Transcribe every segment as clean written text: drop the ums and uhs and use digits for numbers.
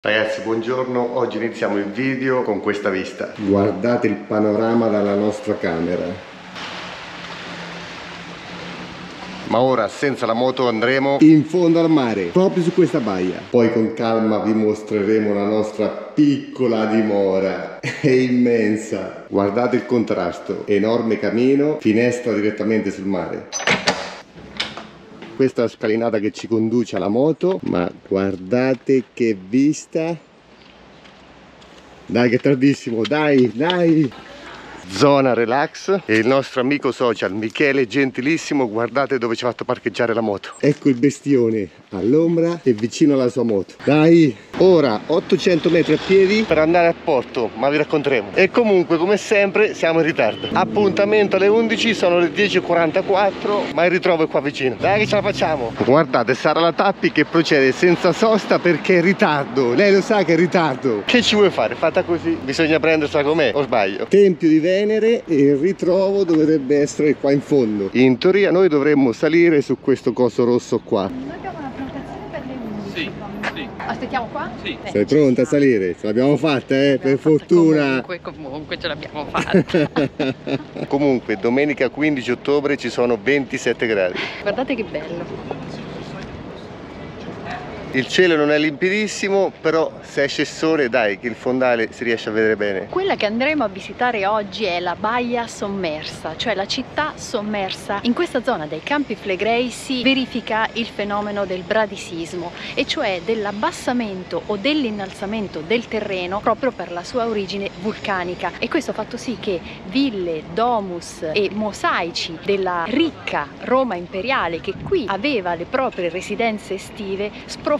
Ragazzi, buongiorno, oggi iniziamo il video con questa vista. Guardate il panorama dalla nostra camera. Ma ora senza la moto andremo in fondo al mare, proprio su questa baia. Poi con calma vi mostreremo la nostra piccola dimora. È immensa. Guardate il contrasto, enorme camino, finestra direttamente sul mare. Questa è la scalinata che ci conduce alla moto, ma guardate che vista. Dai che è tardissimo, dai. Zona relax e il nostro amico social Michele gentilissimo, guardate dove ci ha fatto parcheggiare la moto. Ecco il bestione all'ombra e vicino alla sua moto. Dai, ora 800 metri a piedi per andare a porto, ma vi racconteremo. E comunque come sempre siamo in ritardo. Appuntamento alle 11, sono le 10:44, ma il ritrovo è qua vicino. Dai che ce la facciamo. Guardate Sara La Tappi che procede senza sosta perché è in ritardo. Lei lo sa che è in ritardo. Che ci vuoi fare? Fatta così, bisogna prendersela con me, o sbaglio? Tempio di Venere e il ritrovo dovrebbe essere qua in fondo. In teoria noi dovremmo salire su questo coso rosso qua. Noi abbiamo una prenotazione per le 11. Sì. Aspettiamo qua? Sì. Sei pronta a salire? Ce l'abbiamo fatta, per fortuna. Comunque ce l'abbiamo fatta. Comunque domenica 15 ottobre ci sono 27 gradi. Guardate che bello. Il cielo non è limpidissimo, però se esce il sole dai che il fondale si riesce a vedere bene. Quella che andremo a visitare oggi è la Baia Sommersa, cioè la città sommersa. In questa zona dei Campi Flegrei si verifica il fenomeno del bradisismo, e cioè dell'abbassamento o dell'innalzamento del terreno proprio per la sua origine vulcanica, e questo ha fatto sì che ville, domus e mosaici della ricca Roma imperiale, che qui aveva le proprie residenze estive, sprofondasse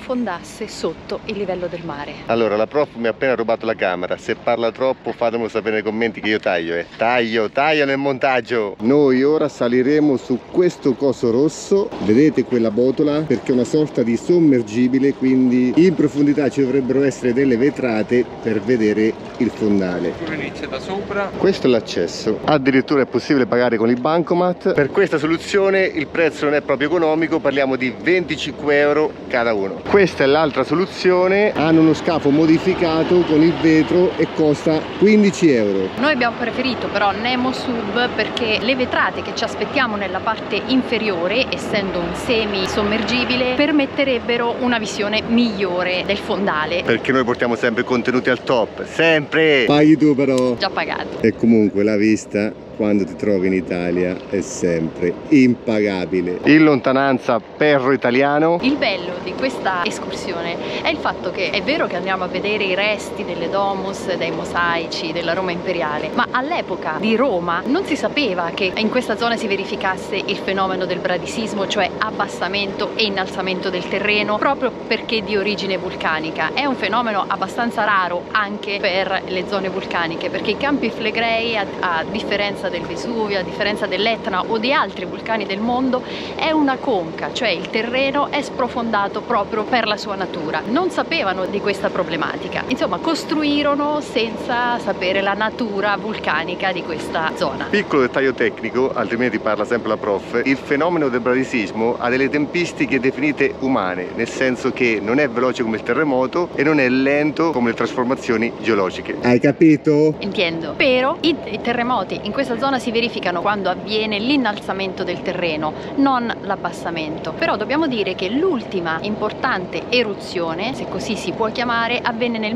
sotto il livello del mare. Allora, la prof mi ha appena rubato la camera. Se parla troppo fatemelo sapere nei commenti che io taglio, taglio nel montaggio. Noi ora saliremo su questo coso rosso, vedete quella botola, perché è una sorta di sommergibile, quindi in profondità ci dovrebbero essere delle vetrate per vedere il fondale. Inizia da sopra. Questo è l'accesso, addirittura è possibile pagare con il bancomat. Per questa soluzione il prezzo non è proprio economico, parliamo di 25 euro cada uno. Questa è l'altra soluzione, hanno uno scafo modificato con il vetro e costa 15 euro. Noi abbiamo preferito però Nemo Sub perché le vetrate che ci aspettiamo nella parte inferiore, essendo un semi sommergibile, permetterebbero una visione migliore del fondale. Perché noi portiamo sempre contenuti al top, sempre! Paghi tu però! Già pagato. E comunque la vista quando ti trovi in Italia è sempre impagabile. In lontananza perro italiano. Il bello di questa escursione è il fatto che è vero che andiamo a vedere i resti delle domus, dei mosaici, della Roma imperiale, ma all'epoca di Roma non si sapeva che in questa zona si verificasse il fenomeno del bradisismo, cioè abbassamento e innalzamento del terreno, proprio perché di origine vulcanica. È un fenomeno abbastanza raro anche per le zone vulcaniche, perché i Campi Flegrei, a differenza del Vesuvio, a differenza dell'Etna o di altri vulcani del mondo, è una conca, cioè il terreno è sprofondato proprio per la sua natura. Non sapevano di questa problematica, insomma costruirono senza sapere la natura vulcanica di questa zona. Piccolo dettaglio tecnico, altrimenti parla sempre la prof, il fenomeno del bradisismo ha delle tempistiche definite umane, nel senso che non è veloce come il terremoto e non è lento come le trasformazioni geologiche. Hai capito? Intendo, però i terremoti in questa zona si verificano quando avviene l'innalzamento del terreno, non l'abbassamento. Però dobbiamo dire che l'ultima importante eruzione, se così si può chiamare, avvenne nel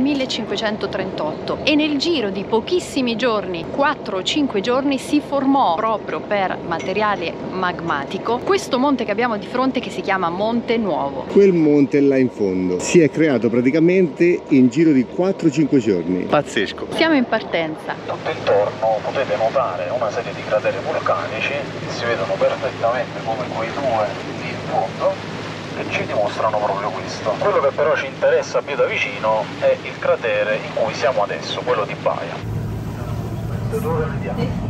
1538 e nel giro di pochissimi giorni, 4 o 5 giorni, si formò proprio per materiale magmatico questo monte che abbiamo di fronte, che si chiama Monte Nuovo. Quel monte là in fondo si è creato praticamente in giro di 4-5 giorni. Pazzesco. Siamo in partenza. Tutto intorno potete notare una serie di crateri vulcanici che si vedono perfettamente come quei due lì in fondo, che ci dimostrano proprio questo. Quello che però ci interessa più da vicino è il cratere in cui siamo adesso, quello di Baia. Dove vediamo?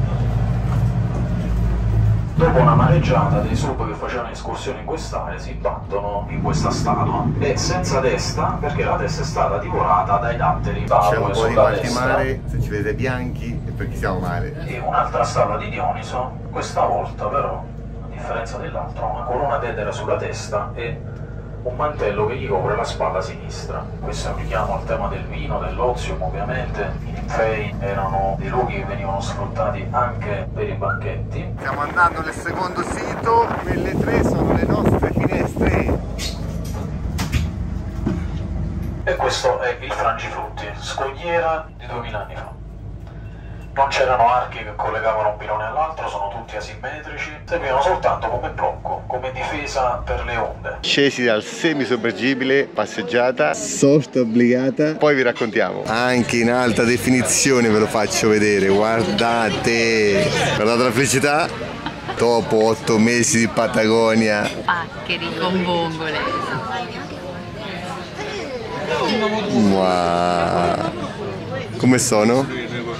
Dopo una mareggiata dei sub che facevano escursioni in quest'area si battono in questa statua, e senza testa perché la testa è stata divorata dai datteri. C'è un po' di mare, se ci vedete bianchi è perché siamo male. E un'altra statua di Dioniso, questa volta però, a differenza dell'altra, una corona d'edera sulla testa e un mantello che gli copre la spalla sinistra. Questo è un richiamo al tema del vino, dell'ozium ovviamente. I ninfei erano dei luoghi che venivano sfruttati anche per i banchetti. Stiamo andando nel secondo sito, quelle tre sono le nostre finestre. E questo è il Frangiflutti, scogliera di 2000 anni fa. Non c'erano archi che collegavano un pilone all'altro, sono tutti asimmetrici, servivano soltanto come blocco, come difesa per le onde. Scesi dal semisommergibile, passeggiata, sorta obbligata, poi vi raccontiamo. Anche in alta definizione ve lo faccio vedere, guardate la felicità dopo 8 mesi di Patagonia. Paccheri con vongole. Wow. Come sono?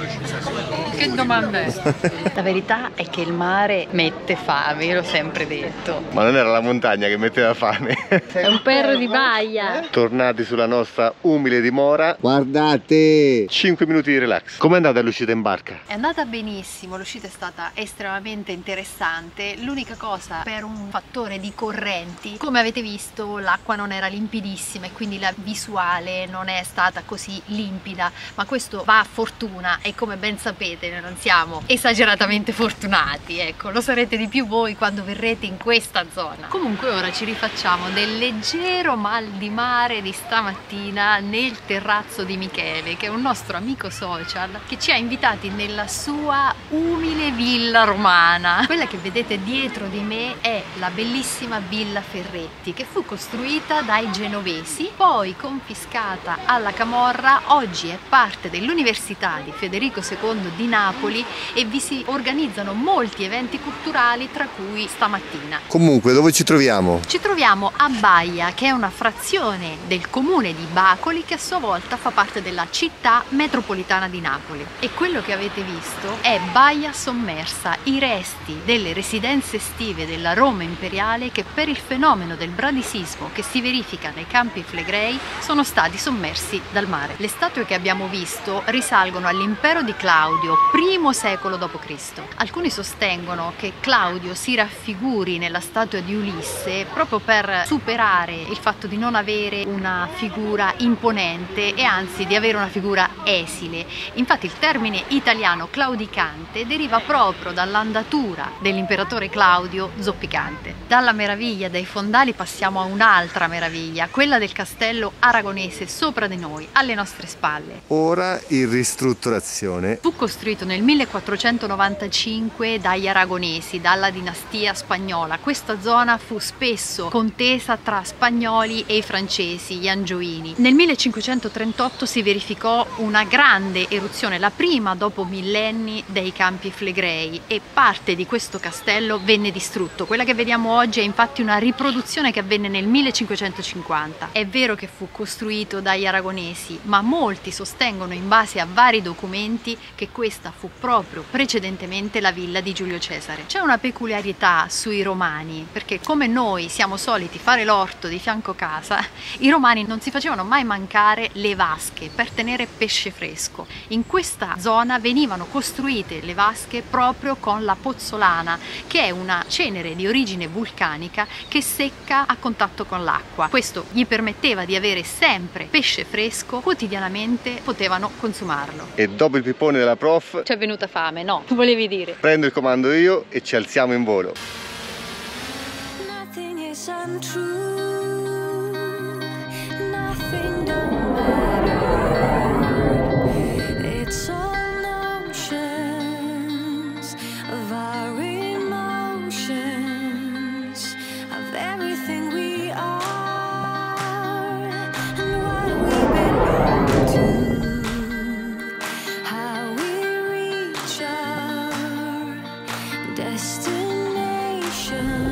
Che domanda è? La verità è che il mare mette fame, io l'ho sempre detto. Ma non era la montagna che metteva fame. È un perro di baia. Tornati sulla nostra umile dimora. Guardate! 5 minuti di relax. Com'è andata l'uscita in barca? È andata benissimo, l'uscita è stata estremamente interessante. L'unica cosa, per un fattore di correnti, come avete visto l'acqua non era limpidissima e quindi la visuale non è stata così limpida, ma questo va a fortuna e come ben sapete noi non siamo esageratamente fortunati, ecco, lo sarete di più voi quando verrete in questa zona. Comunque ora ci rifacciamo del leggero mal di mare di stamattina nel terrazzo di Michele, che è un nostro amico social che ci ha invitati nella sua umile villa romana. Quella che vedete dietro di me è la bellissima Villa Ferretti, che fu costruita dai genovesi, poi confiscata alla Camorra, oggi è parte dell'Università di Federico II di Napoli e vi si organizzano molti eventi culturali, tra cui stamattina. Comunque, dove ci troviamo? Ci troviamo a Baia, che è una frazione del comune di Bacoli che a sua volta fa parte della città metropolitana di Napoli. E quello che avete visto è Baia sommersa, i resti delle residenze estive della Roma imperiale che per il fenomeno del bradisismo che si verifica nei Campi Flegrei sono stati sommersi dal mare. Le statue che abbiamo visto risalgono all'impero di Claudio, primo secolo d.C. Alcuni sostengono che Claudio si raffiguri nella statua di Ulisse proprio per superare il fatto di non avere una figura imponente e anzi di avere una figura esile. Infatti il termine italiano claudicante deriva proprio dall'andatura dell'imperatore Claudio zoppicante. Dalla meraviglia dei fondali passiamo a un'altra meraviglia, quella del castello aragonese sopra di noi, alle nostre spalle. Ora in ristrutturazione. Fu costruito nel 1495 dagli aragonesi, dalla dinastia spagnola. Questa zona fu spesso contesa tra spagnoli e i francesi, gli angioini. Nel 1538 si verificò una grande eruzione, la prima dopo millenni, dei Campi Flegrei e parte di questo castello venne distrutto. Quella che vediamo oggi è infatti una riproduzione che avvenne nel 1550. È vero che fu costruito dagli aragonesi, ma molti sostengono in base a vari documenti che questa fu proprio precedentemente la villa di Giulio Cesare. C'è una peculiarità sui romani, perché come noi siamo soliti fare l'orto di fianco casa, i romani non si facevano mai mancare le vasche per tenere pesce fresco. In questa zona venivano costruite le vasche proprio con la pozzolana, che è una cenere di origine vulcanica che secca a contatto con l'acqua. Questo gli permetteva di avere sempre pesce fresco, quotidianamente potevano consumarlo. E dopo il pippone della prof Ci è venuta fame, no? Volevi dire? prendo il comando io e ci alziamo in volo. Nothing is untrue, nothing don't matter. It's all notions of our emotions, of everything we are and what we belong to, how we reach our destination.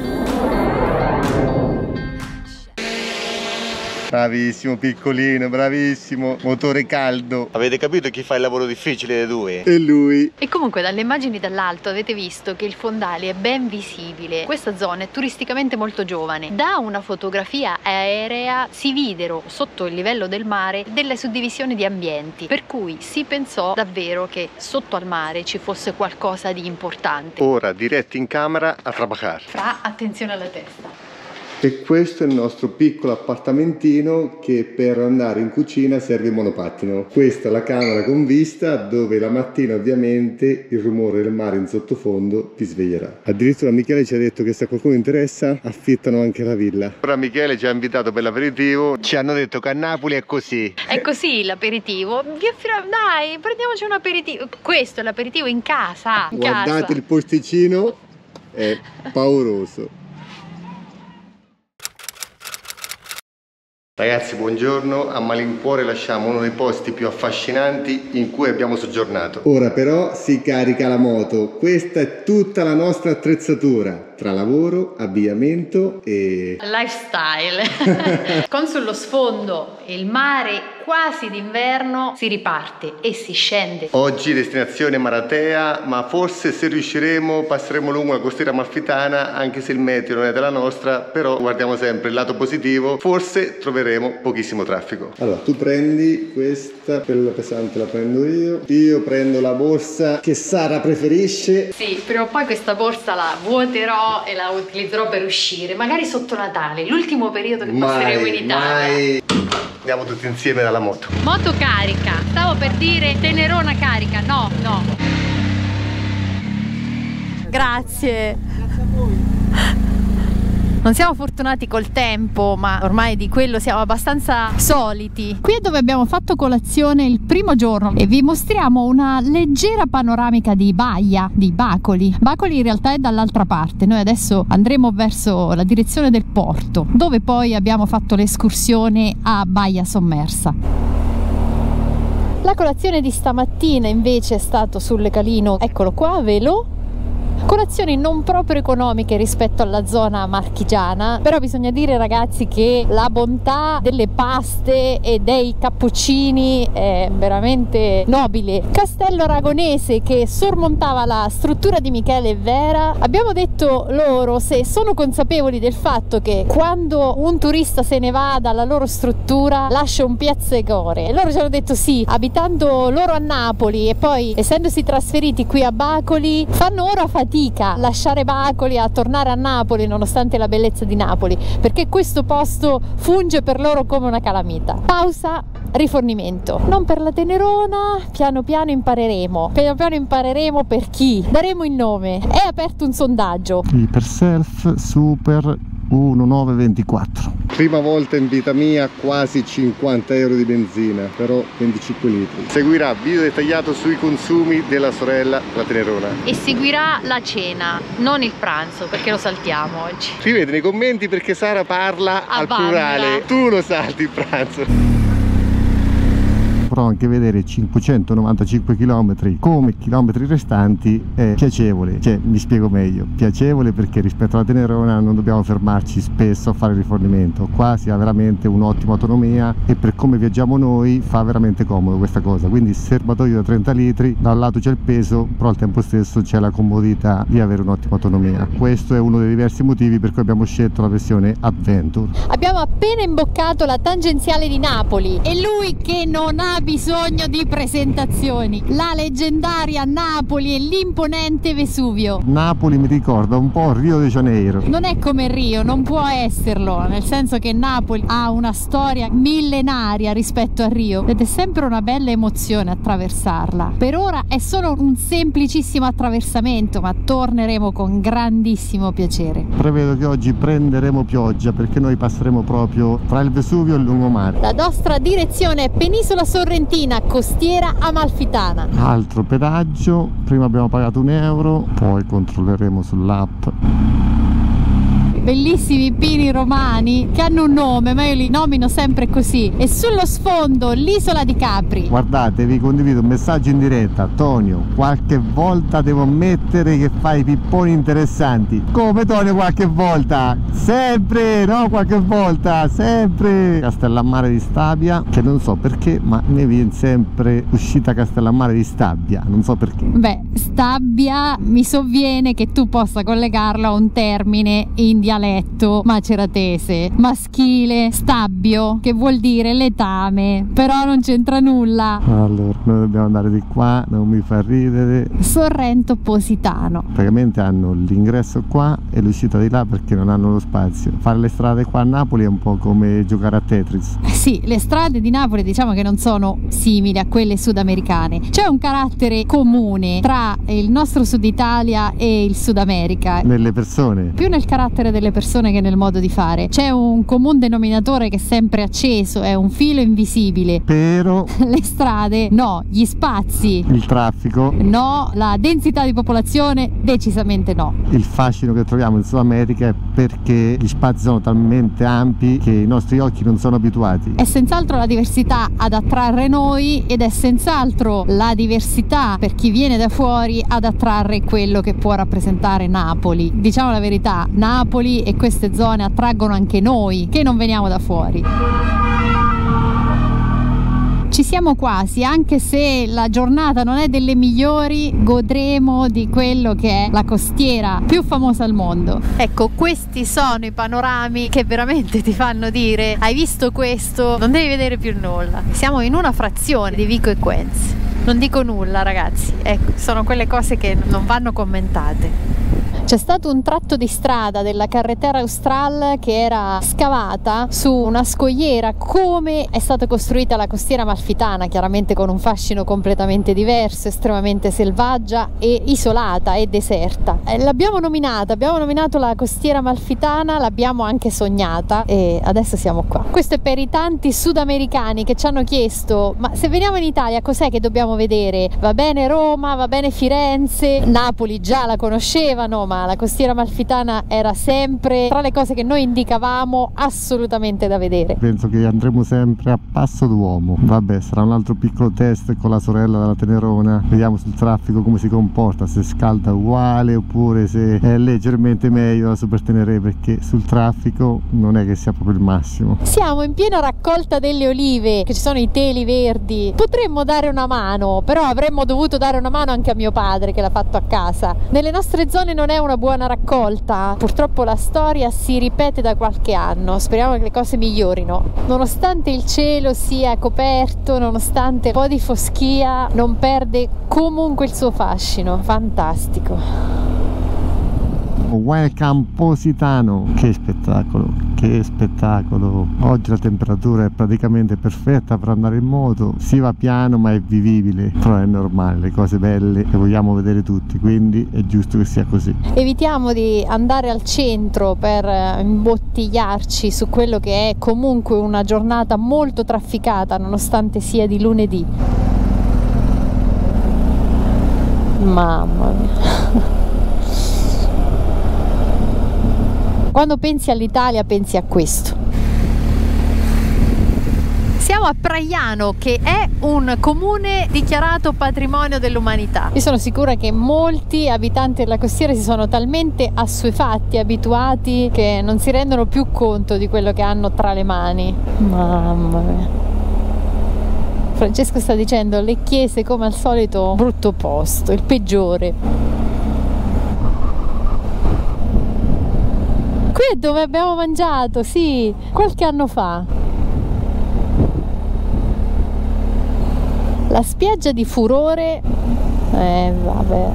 Bravissimo piccolino, bravissimo. Motore caldo. Avete capito chi fa il lavoro difficile dei due? È lui. E comunque dalle immagini dall'alto avete visto che il fondale è ben visibile. Questa zona è turisticamente molto giovane. Da una fotografia aerea si videro sotto il livello del mare delle suddivisioni di ambienti, per cui si pensò davvero che sotto al mare ci fosse qualcosa di importante. Ora diretti in camera a trabajar. Fra, attenzione alla testa. E questo è il nostro piccolo appartamentino che per andare in cucina serve il monopattino. Questa è la camera con vista dove la mattina ovviamente il rumore del mare in sottofondo vi sveglierà. Addirittura Michele ci ha detto che se a qualcuno interessa affittano anche la villa. Ora Michele ci ha invitato per l'aperitivo, ci hanno detto che a Napoli è così. È così l'aperitivo. Dai, prendiamoci un aperitivo. Questo è l'aperitivo in casa. Guardate il posticino, è pauroso. Ragazzi, buongiorno. A malincuore lasciamo uno dei posti più affascinanti in cui abbiamo soggiornato. Ora però si carica la moto. Questa è tutta la nostra attrezzatura, tra lavoro, abbigliamento e lifestyle. Con sullo sfondo il mare quasi d'inverno, si riparte e si scende. Oggi destinazione Maratea, ma forse se riusciremo passeremo lungo la costiera amalfitana, anche se il meteo non è della nostra, però guardiamo sempre il lato positivo, forse troveremo pochissimo traffico. Allora, tu prendi questa, quella pesante la prendo io prendo la borsa che Sara preferisce. Sì, prima o poi questa borsa la vuoterò e la utilizzerò per uscire, magari sotto Natale, l'ultimo periodo che passeremo in Italia. Andiamo tutti insieme dalla moto. Moto carica, stavo per dire tenerona carica, no. Grazie. Grazie a voi. Non siamo fortunati col tempo, ma ormai di quello siamo abbastanza soliti. Qui è dove abbiamo fatto colazione il primo giorno e vi mostriamo una leggera panoramica di baia, di Bacoli. Bacoli in realtà è dall'altra parte, noi adesso andremo verso la direzione del porto, dove poi abbiamo fatto l'escursione a Baia Sommersa. La colazione di stamattina invece è stato sul calino, eccolo qua, velo. Colazioni non proprio economiche rispetto alla zona marchigiana, però bisogna dire ragazzi che la bontà delle paste e dei cappuccini è veramente nobile. Castello Aragonese che sormontava la struttura di Michele e Vera. Abbiamo detto loro se sono consapevoli del fatto che quando un turista se ne va dalla loro struttura lascia un piazzegore, e loro ci hanno detto sì, abitando loro a Napoli e poi essendosi trasferiti qui a Bacoli fanno ora fatica a lasciare Bacoli, a tornare a Napoli nonostante la bellezza di Napoli, perché questo posto funge per loro come una calamita. Pausa, rifornimento. Non per la tenerona, piano piano impareremo per chi daremo il nome. È aperto un sondaggio. Per self super 1924. Prima volta in vita mia quasi 50 euro di benzina, però 25 litri. Seguirà video dettagliato sui consumi della sorella, la tenerona. E seguirà la cena, non il pranzo, perché lo saltiamo oggi. Scrivete nei commenti perché Sara parla al plurale, tu lo salti il pranzo. Però anche vedere 595 km come chilometri restanti è piacevole, cioè mi spiego meglio, piacevole perché rispetto alla tenerona non dobbiamo fermarci spesso a fare rifornimento, qua si ha veramente un'ottima autonomia e per come viaggiamo noi fa veramente comodo questa cosa, quindi serbatoio da 30 litri, da un lato c'è il peso però al tempo stesso c'è la comodità di avere un'ottima autonomia. Questo è uno dei diversi motivi per cui abbiamo scelto la versione Adventure. Abbiamo appena imboccato la tangenziale di Napoli e lui che non ha bisogno di presentazioni, la leggendaria Napoli e l'imponente Vesuvio. Napoli mi ricorda un po' Rio de Janeiro. Non è come Rio, non può esserlo, nel senso che Napoli ha una storia millenaria rispetto a Rio ed è sempre una bella emozione attraversarla. Per ora è solo un semplicissimo attraversamento, ma torneremo con grandissimo piacere. Prevedo che oggi prenderemo pioggia perché noi passeremo proprio tra il Vesuvio e il lungomare. La nostra direzione è Penisola Sorrentina, costiera amalfitana. Altro pedaggio, prima abbiamo pagato 1 euro, poi controlleremo sull'app. Bellissimi pini romani che hanno un nome, ma io li nomino sempre così. E sullo sfondo l'isola di Capri. Guardate, vi condivido un messaggio in diretta. Tonio, qualche volta devo ammettere che fai pipponi interessanti. Come Tonio qualche volta? Sempre, no? Qualche volta, sempre. Castellammare di Stabia, che non so perché, ma mi viene sempre uscita Castellammare di Stabia, non so perché. Beh, Stabia mi sovviene che tu possa collegarlo a un termine in dialetto dialetto maceratese, maschile, stabbio, che vuol dire letame, però non c'entra nulla. Allora, noi dobbiamo andare di qua, non mi fa ridere. Sorrento Positano. Praticamente hanno l'ingresso qua e l'uscita di là perché non hanno lo spazio. Fare le strade qua a Napoli è un po' come giocare a Tetris. Sì, le strade di Napoli diciamo che non sono simili a quelle sudamericane. C'è un carattere comune tra il nostro Sud Italia e il Sud America. Nelle persone. Più nel carattere delle persone che nel modo di fare. C'è un comune denominatore che è sempre acceso, è un filo invisibile. Però Le strade no, gli spazi il traffico, no, la densità di popolazione decisamente no. il fascino che troviamo in Sud America è perché gli spazi sono talmente ampi che i nostri occhi non sono abituati. È senz'altro la diversità ad attrarre noi ed è senz'altro la diversità per chi viene da fuori ad attrarre quello che può rappresentare Napoli. Diciamo la verità, Napoli e queste zone attraggono anche noi che non veniamo da fuori. Ci siamo quasi, anche se la giornata non è delle migliori, godremo di quello che è la costiera più famosa al mondo. Ecco, questi sono i panorami che veramente ti fanno dire: hai visto questo, non devi vedere più nulla. Siamo in una frazione di Vico Equense. Non dico nulla, ragazzi, ecco, sono quelle cose che non vanno commentate. C'è stato un tratto di strada della Carretera Austral che era scavata su una scogliera, come è stata costruita la costiera amalfitana, chiaramente con un fascino completamente diverso, estremamente selvaggia e isolata e deserta. L'abbiamo nominato la costiera amalfitana, l'abbiamo anche sognata e adesso siamo qua. Questo è per i tanti sudamericani che ci hanno chiesto: ma se veniamo in Italia cos'è che dobbiamo vedere? Va bene Roma, va bene Firenze, Napoli già la conoscevano, ma la costiera amalfitana era sempre tra le cose che noi indicavamo assolutamente da vedere. Penso che andremo sempre a passo d'uomo. Vabbè, sarà un altro piccolo test con la sorella della Tenerona. Vediamo sul traffico come si comporta, se scalda uguale oppure se è leggermente meglio la Super Tenere, perché sul traffico non è che sia proprio il massimo. Siamo in piena raccolta delle olive, che ci sono i teli verdi. Potremmo dare una mano, però avremmo dovuto dare una mano anche a mio padre che l'ha fatto a casa. Nelle nostre zone non è una buona raccolta, purtroppo la storia si ripete da qualche anno. Speriamo che le cose migliorino. Nonostante il cielo sia coperto, nonostante un po' di foschia, non perde comunque il suo fascino. Fantastico. Welcome Positano, che spettacolo, che spettacolo. Oggi la temperatura è praticamente perfetta per andare in moto, si va piano ma è vivibile, però è normale, le cose belle le vogliamo vedere tutti, quindi è giusto che sia così. Evitiamo di andare al centro per imbottigliarci su quello che è comunque una giornata molto trafficata nonostante sia di lunedì. Mamma mia. Quando pensi all'Italia pensi a questo. Siamo a Praiano, che è un comune dichiarato patrimonio dell'umanità. Io sono sicura che molti abitanti della costiera si sono talmente assuefatti, abituati, che non si rendono più conto di quello che hanno tra le mani. Mamma mia. Francesco sta dicendo: le chiese come al solito brutto posto, il peggiore. Qui è dove abbiamo mangiato, sì, qualche anno fa. La spiaggia di Furore, vabbè.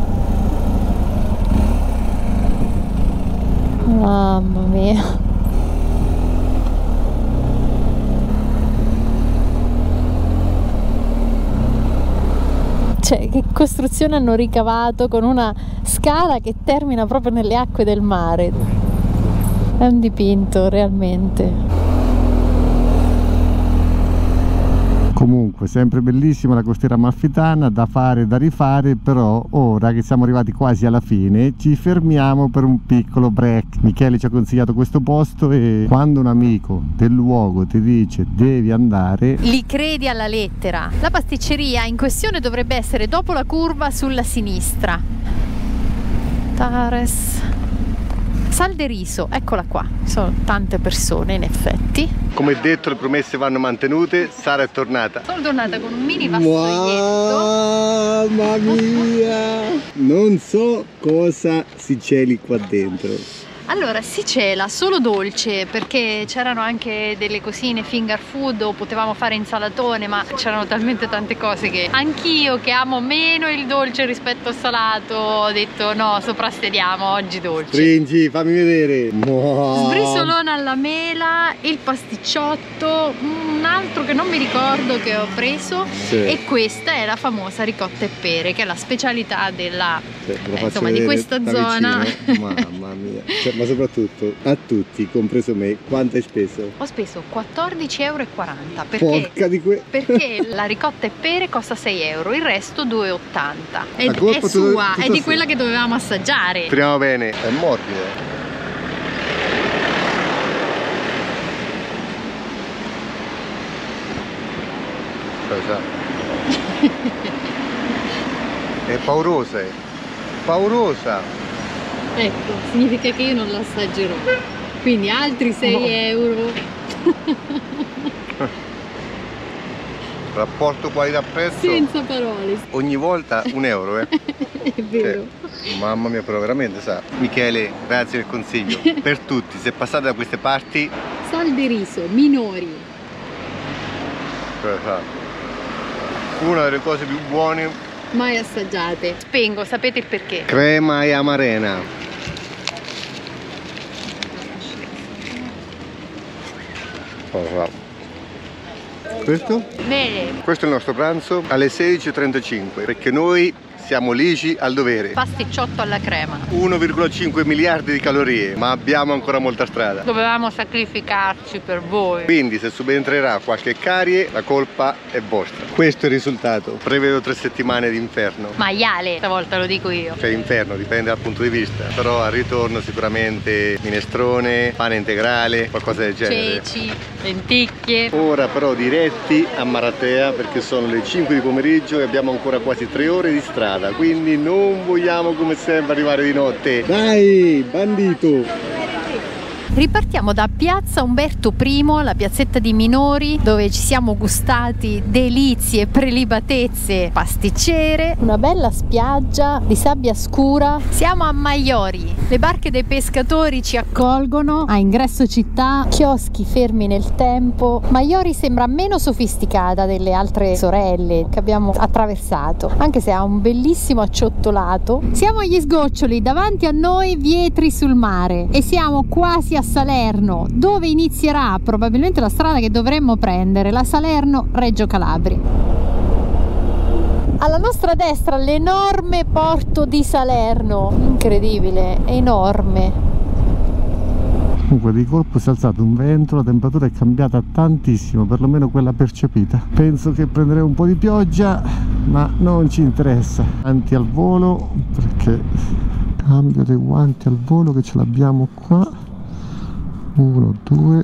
Mamma mia. Cioè, che costruzione hanno ricavato con una scala che termina proprio nelle acque del mare. È un dipinto, realmente. Comunque, sempre bellissima la costiera amalfitana, da fare e da rifare, però ora che siamo arrivati quasi alla fine ci fermiamo per un piccolo break. Michele ci ha consigliato questo posto e quando un amico del luogo ti dice devi andare, li credi alla lettera. La pasticceria in questione dovrebbe essere dopo la curva sulla sinistra. Tares Salderiso, eccola qua, ci sono tante persone in effetti. come detto le promesse vanno mantenute. Sara è tornata. Sono tornata con un mini vassoietto. Mamma mia, non so cosa si celi qua dentro. Allora, si cela solo dolce, perché c'erano anche delle cosine finger food o potevamo fare insalatone, ma c'erano talmente tante cose che anch'io, che amo meno il dolce rispetto al salato, ho detto no, soprassediamo oggi dolce. Stringi, fammi vedere. Sbrisolone alla mela, il pasticciotto, un altro che non mi ricordo che ho preso, Sì. e questa è la famosa ricotta e pere, che è la specialità della, Te lo faccio insomma, di vedere questa da zona. vicino. Mamma mia. Cioè, ma soprattutto a tutti, compreso me, quanto hai speso? Ho speso 14,40 € perché, Porca di perché la ricotta e pere costa 6 €, il resto 2,80 €. La colpa È sua, tutta è di sua. quella che dovevamo assaggiare. Speriamo bene. È morbido. È paurosa, paurosa. Ecco, significa che io non la assaggerò. Quindi altri 6 €. Rapporto qualità-prezzo. Senza parole. Ogni volta 1 euro, È vero. Mamma mia, però veramente sa. Michele, grazie del consiglio. Per tutti, se passate da queste parti, Sal di riso, minori. una delle cose più buone. Mai assaggiate. Spengo, sapete il perché? Crema e amarena. Questo? Bene. Questo è il nostro pranzo alle 16:35, perché noi siamo ligi al dovere. Pasticciotto alla crema. 1,5 miliardi di calorie, ma abbiamo ancora molta strada. Dovevamo sacrificarci per voi. Quindi se subentrerà qualche carie, la colpa è vostra. Questo è il risultato. Prevedo 3 settimane di inferno. Maiale, stavolta lo dico io. Cioè inferno, dipende dal punto di vista. Però al ritorno sicuramente minestrone, pane integrale, qualcosa del genere. Ceci, lenticchie. Ora però diretti a Maratea, perché sono le 5 di pomeriggio e abbiamo ancora quasi 3 ore di strada. Quindi non vogliamo come sempre arrivare di notte. Dai, bandito! Ripartiamo da Piazza Umberto I, la piazzetta di Minori, dove ci siamo gustati delizie, prelibatezze pasticcere, una bella spiaggia di sabbia scura. Siamo a Maiori, le barche dei pescatori ci accolgono a ingresso città, chioschi fermi nel tempo. Maiori sembra meno sofisticata delle altre sorelle che abbiamo attraversato, anche se ha un bellissimo acciottolato. Siamo agli sgoccioli, davanti a noi Vietri sul mare e siamo quasi a Salerno, dove inizierà probabilmente la strada che dovremmo prendere, la Salerno-Reggio Calabria. Alla nostra destra l'enorme porto di Salerno, incredibile, enorme. Comunque di colpo si è alzato un vento, la temperatura è cambiata tantissimo, perlomeno quella percepita. Penso che prenderemo un po' di pioggia, ma non ci interessa. Guanti al volo, perché cambio dei guanti al volo che ce l'abbiamo qua. 1, 2,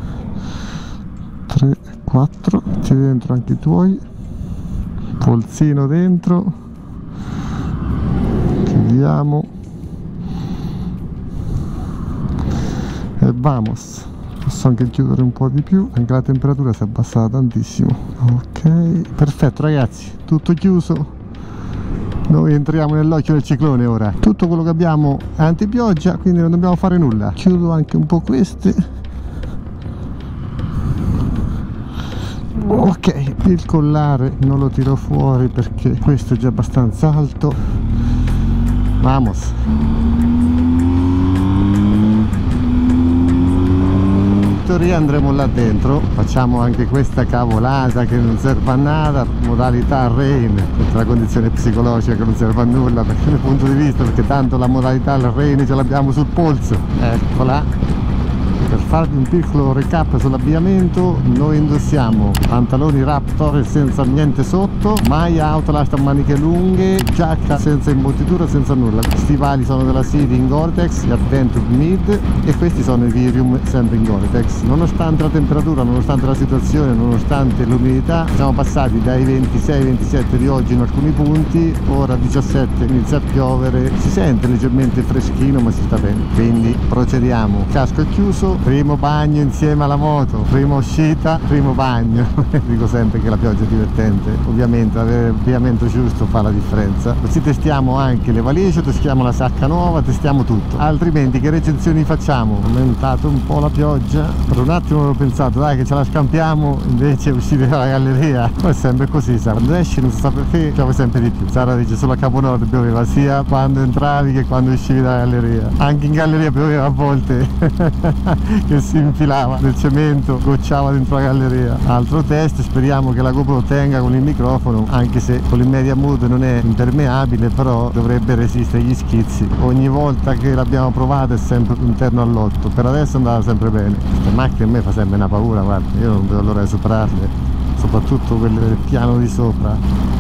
3, 4. Metti dentro anche i tuoi. Polsino dentro. Chiudiamo. E vamos. Posso anche chiudere un po' di più, anche la temperatura si è abbassata tantissimo. Ok, perfetto ragazzi, tutto chiuso. Noi entriamo nell'occhio del ciclone ora. Tutto quello che abbiamo è antipioggia, quindi non dobbiamo fare nulla. Chiudo anche un po' queste. Ok, il collare non lo tiro fuori perché questo è già abbastanza alto. Vamos. Andremo là dentro, facciamo anche questa cavolata che non serve a nada, modalità rain, la condizione psicologica che non serve a nulla perché dal punto di vista, perché tanto la modalità rain ce l'abbiamo sul polso. Eccola. Per farvi un piccolo recap sull'abbigliamento, noi indossiamo pantaloni Raptor senza niente sotto, maglia Outlast a maniche lunghe, giacca senza imbottitura, senza nulla, stivali sono della Siri in Gore-Tex, gli Adventure Mid, e questi sono i Virium sempre in Gore-Tex. Nonostante la temperatura, nonostante la situazione, nonostante l'umidità, siamo passati dai 26-27 di oggi in alcuni punti, ora 17 inizia a piovere, si sente leggermente freschino ma si sta bene, quindi procediamo. Casco è chiuso, primo bagno insieme alla moto, prima uscita, primo bagno. Dico sempre che la pioggia è divertente, ovviamente avere l'abbigliamento giusto fa la differenza. Così testiamo anche le valigie, testiamo la sacca nuova, testiamo tutto, altrimenti che recensioni facciamo? È aumentato un po' la pioggia, per un attimo avevo pensato dai che ce la scampiamo, invece uscire dalla galleria è sempre così, sa, quando esci non si sa perché piove sempre di più. Sara dice solo a Caponord pioveva sia quando entravi che quando uscivi dalla galleria, anche in galleria pioveva a volte che si infilava nel cemento, gocciava dentro la galleria. Altro test, speriamo che la GoPro tenga con il microfono, anche se con il media mood non è impermeabile, però dovrebbe resistere agli schizzi. Ogni volta che l'abbiamo provata è sempre interno all'8, per adesso andava sempre bene. Questa macchina a me fa sempre una paura, guarda, io non vedo l'ora di superarle, soprattutto quelle del piano di sopra.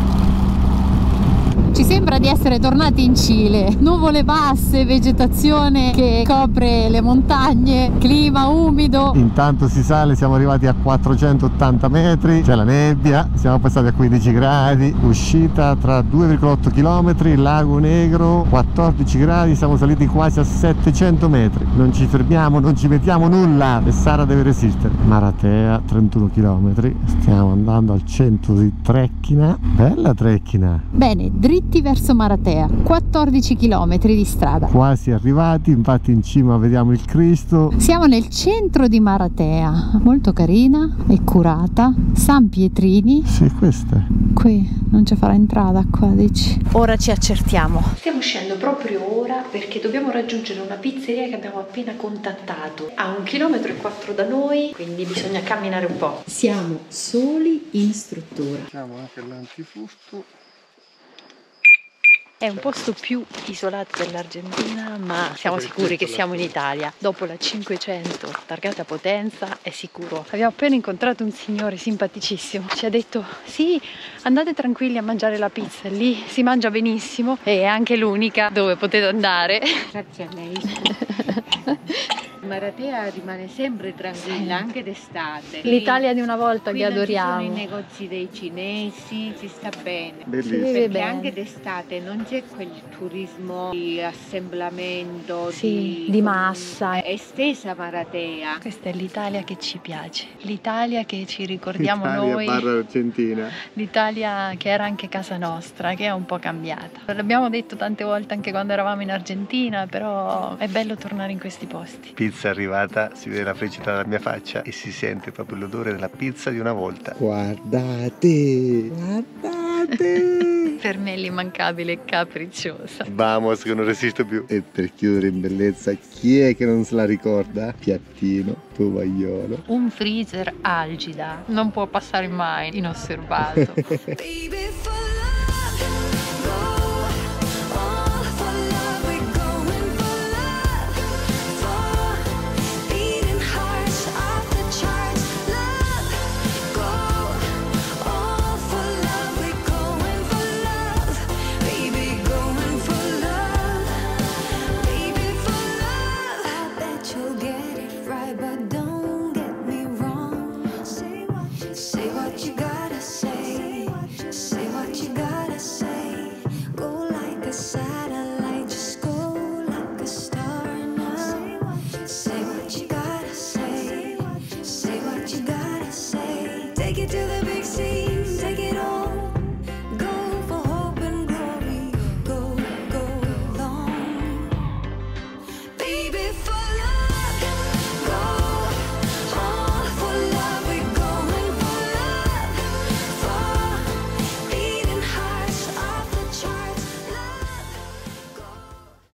Ci sembra di essere tornati in Cile, nuvole basse, vegetazione che copre le montagne, clima umido. Intanto si sale, siamo arrivati a 480 metri, c'è la nebbia, siamo passati a 15 gradi, uscita tra 2,8 km, Lago Negro, 14 gradi, siamo saliti quasi a 700 metri. Non ci fermiamo, non ci mettiamo nulla e Sara deve resistere. Maratea, 31 km, stiamo andando al centro di Trecchina, bella Trecchina. Bene, dritti verso Maratea, 14 km di strada. Quasi arrivati, infatti in cima vediamo il Cristo. Siamo nel centro di Maratea, molto carina e curata. San Pietrini. Sì, questa. Qui non ci farà entrata qua, dici. Ora ci accertiamo. Stiamo uscendo proprio ora perché dobbiamo raggiungere una pizzeria che abbiamo appena contattato. A 1,4 km da noi, quindi bisogna camminare un po'. Siamo soli in struttura. Siamo anche all'antifurto. È un posto più isolato dell'Argentina, ma siamo sicuri che siamo in Italia. Dopo la 500 targata Potenza è sicuro. Abbiamo appena incontrato un signore simpaticissimo, ci ha detto sì, andate tranquilli a mangiare la pizza, lì si mangia benissimo e è anche l'unica dove potete andare. Grazie a lei. Maratea rimane sempre tranquilla, anche d'estate. L'Italia di una volta qui che adoriamo. Non ci sono i negozi dei cinesi, si sta bene. Bellissimo. Sì, Perché bene. anche d'estate non c'è quel turismo di assemblamento, Sì, di massa. È estesa Maratea. Questa è l'Italia che ci piace, l'Italia che ci ricordiamo Italia noi, barra Argentina. l'Italia che era anche casa nostra, che è un po' cambiata. L'abbiamo detto tante volte anche quando eravamo in Argentina, però è bello tornare in questi posti. Pizza arrivata, si vede la felicità dalla mia faccia e si sente proprio l'odore della pizza di una volta. Guardate, guardate. Per me è l'immancabile e capricciosa. Vamos che non resisto più. E per chiudere in bellezza, chi è che non se la ricorda? Piattino, tovagliolo. Un freezer algida non può passare mai inosservato. Baby, for love, go all for love. We're going for love, for beating hearts off the charts. Love, go all for love. We're going for love, baby, going for love, baby, for love. I bet you'll get it right, but don't get me wrong. Say what you gotta say. Say what you gotta say. Go like a satellite, just go like a star now. Say what you gotta say. Say what you gotta say. Take it to the